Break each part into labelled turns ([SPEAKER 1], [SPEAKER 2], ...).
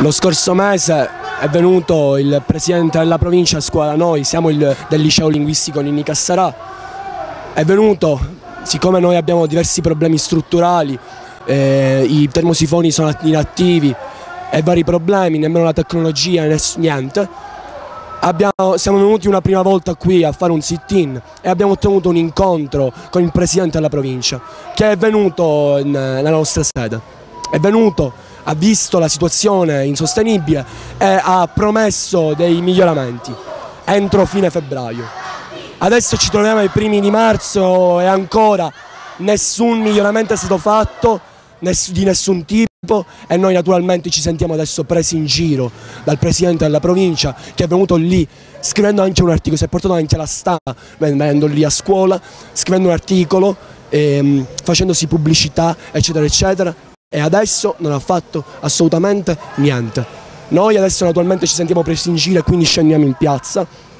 [SPEAKER 1] Lo scorso mese è venuto il presidente della provincia a scuola da noi, siamo del liceo linguistico Ninni Cassarà, è venuto, siccome noi abbiamo diversi problemi strutturali, i termosifoni sono inattivi e vari problemi, nemmeno la tecnologia, niente, siamo venuti una prima volta qui a fare un sit-in e abbiamo ottenuto un incontro con il presidente della provincia che è venuto nella nostra sede, è venuto, ha visto la situazione insostenibile e ha promesso dei miglioramenti entro fine febbraio. Adesso ci troviamo ai primi di marzo e ancora nessun miglioramento è stato fatto di nessun tipo e noi naturalmente ci sentiamo adesso presi in giro dal presidente della provincia che è venuto lì scrivendo anche un articolo, si è portato anche la stampa venendo lì a scuola, scrivendo un articolo, facendosi pubblicità eccetera eccetera. E adesso non ha fatto assolutamente niente. Noi adesso naturalmente ci sentiamo presi in giro e quindi scendiamo in piazza,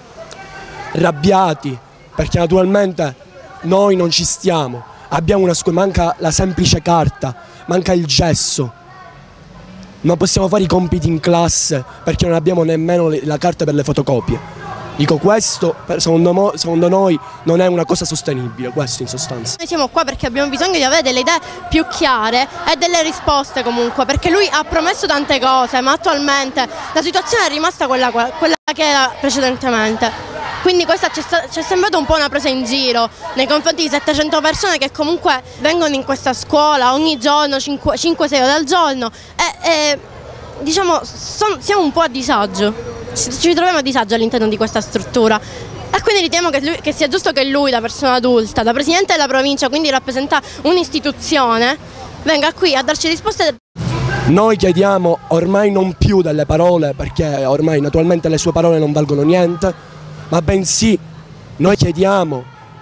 [SPEAKER 1] arrabbiati, perché naturalmente noi non ci stiamo. Abbiamo una scuola, manca la semplice carta, manca il gesso. Non possiamo fare i compiti in classe perché non abbiamo nemmeno la carta per le fotocopie. Dico questo, secondo noi non è una cosa sostenibile, questo in sostanza.
[SPEAKER 2] Noi siamo qua perché abbiamo bisogno di avere delle idee più chiare e delle risposte comunque, perché lui ha promesso tante cose, ma attualmente la situazione è rimasta quella che era precedentemente. Quindi questa ci è sembrata un po' una presa in giro nei confronti di 700 persone che comunque vengono in questa scuola ogni giorno, 5-6 ore al giorno e diciamo siamo un po' a disagio. Ci troviamo a disagio all'interno di questa struttura e quindi riteniamo che sia giusto che lui, da persona adulta, da presidente della provincia, quindi rappresenta un'istituzione, venga qui a darci risposte.
[SPEAKER 1] Noi chiediamo ormai non più delle parole, perché ormai naturalmente le sue parole non valgono niente, ma bensì noi chiediamo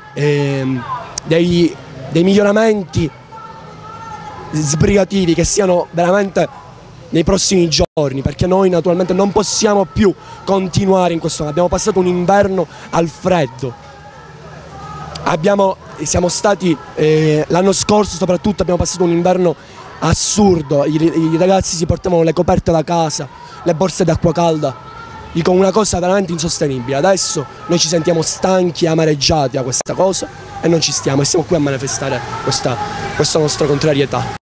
[SPEAKER 1] dei miglioramenti sbrigativi che siano veramente nei prossimi giorni, perché noi naturalmente non possiamo più continuare in questo modo. Abbiamo passato un inverno al freddo, siamo stati l'anno scorso soprattutto abbiamo passato un inverno assurdo, i ragazzi si portavano le coperte da casa, le borse d'acqua calda, dico una cosa veramente insostenibile. Adesso noi ci sentiamo stanchi e amareggiati da questa cosa e non ci stiamo e siamo qui a manifestare questa nostra contrarietà.